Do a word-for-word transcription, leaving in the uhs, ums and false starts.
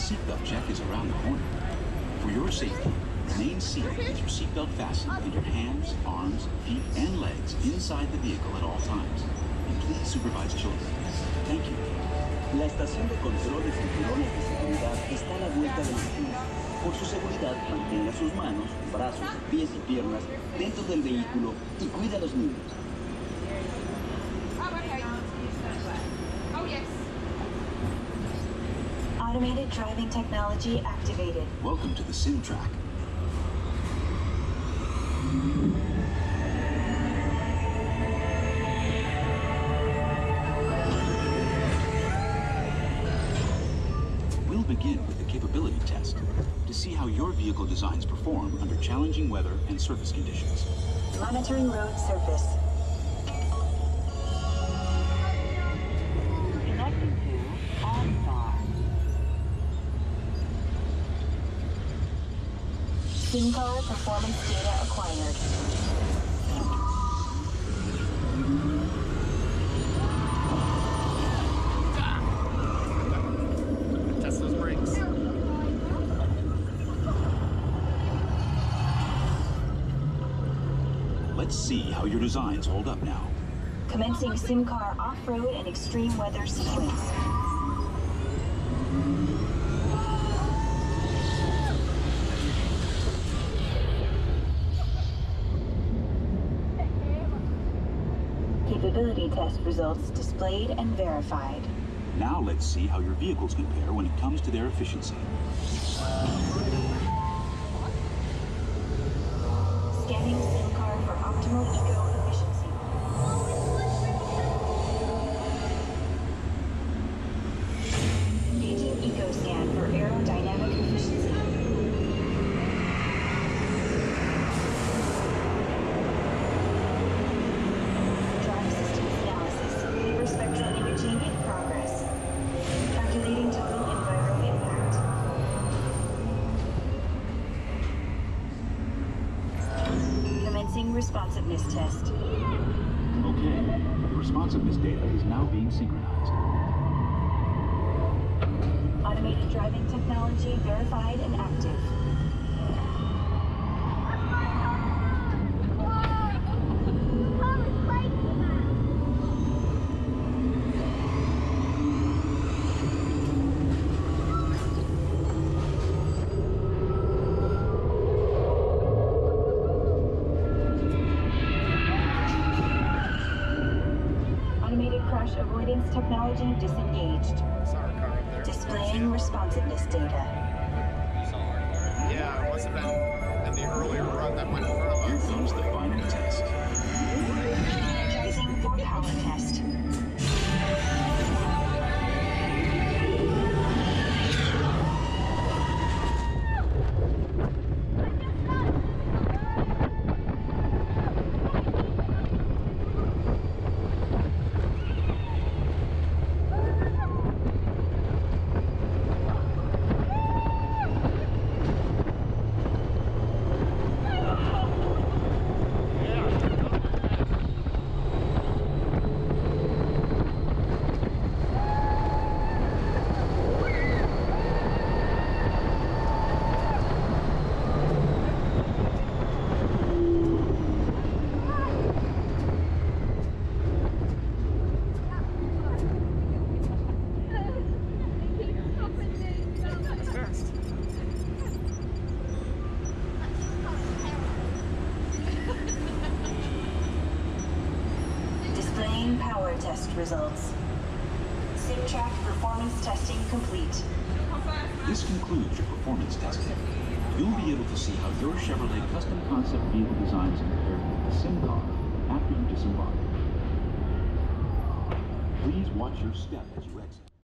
seatbelt check is around the corner. For your safety, remain seated with your seatbelt fastened and your hands, arms, feet, and legs inside the vehicle at all times. And please supervise children. Thank you. La estación de control de cinturones de seguridad está a la vuelta de la esquina. Por su seguridad, mantenga sus manos, brazos, pies y piernas dentro del vehículo y cuide a los niños. Oh, yes. Automated driving technology activated. Welcome to the sim track. We'll begin with the capability test to see how your vehicle designs perform under challenging weather and surface conditions. Monitoring road surface. Connecting to OnStar. SimCar performance data acquired. Test those brakes. Let's see how your designs hold up now. Commencing SimCar off-road and extreme weather sequence. Capability test results displayed and verified. Now let's see how your vehicles compare when it comes to their efficiency. Scanning SimCar for optimal eco-efficiency. Gauging EcoScan for aerodynamic efficiency. Drive systems analysis. Vapor spectral imaging in progress. Calculating total enviro impact. Commencing responsiveness test. Okay, the responsiveness data is now being synchronized. Automated driving technology verified and active. Automated crash avoidance technology disengaged. Saw our car up there. Displaying responsiveness data. Yeah, it must have been in the earlier run that went in front of Here us. comes the final test. Energizing for power test. Displaying power test results. SimTrack performance testing complete. This concludes your performance testing. You'll be able to see how your Chevrolet custom concept vehicle designs compare with the sim car after you disembark. Please watch your step as you exit.